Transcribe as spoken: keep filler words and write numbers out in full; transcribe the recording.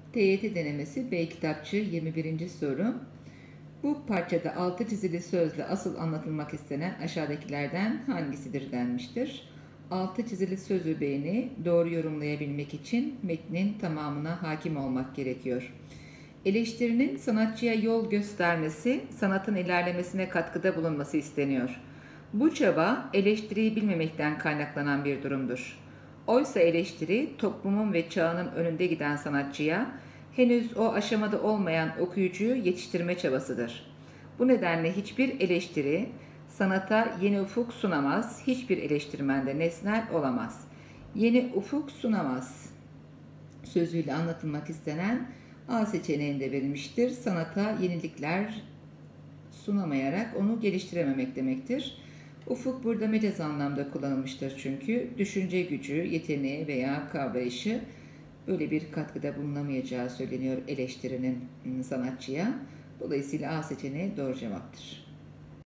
T Y T denemesi B kitapçı yirmi birinci soru. Bu parçada altı çizili sözle asıl anlatılmak istenen aşağıdakilerden hangisidir denmiştir. Altı çizili söz öbeğini doğru yorumlayabilmek için metnin tamamına hakim olmak gerekiyor. Eleştirinin sanatçıya yol göstermesi, sanatın ilerlemesine katkıda bulunması isteniyor. Bu çaba eleştiriyi bilmemekten kaynaklanan bir durumdur. Oysa eleştiri toplumun ve çağının önünde giden sanatçıya henüz o aşamada olmayan okuyucuyu yetiştirme çabasıdır. Bu nedenle hiçbir eleştiri sanata yeni ufuk sunamaz, hiçbir eleştirmen de nesnel olamaz. Yeni ufuk sunamaz sözüyle anlatılmak istenen A seçeneğinde verilmiştir. Sanata yenilikler sunamayarak onu geliştirememek demektir. Ufuk burada mecaz anlamda kullanılmıştır çünkü düşünce gücü, yeteneği veya kavrayışı böyle bir katkıda bulunamayacağı söyleniyor eleştirinin sanatçıya. Dolayısıyla A seçeneği doğru cevaptır.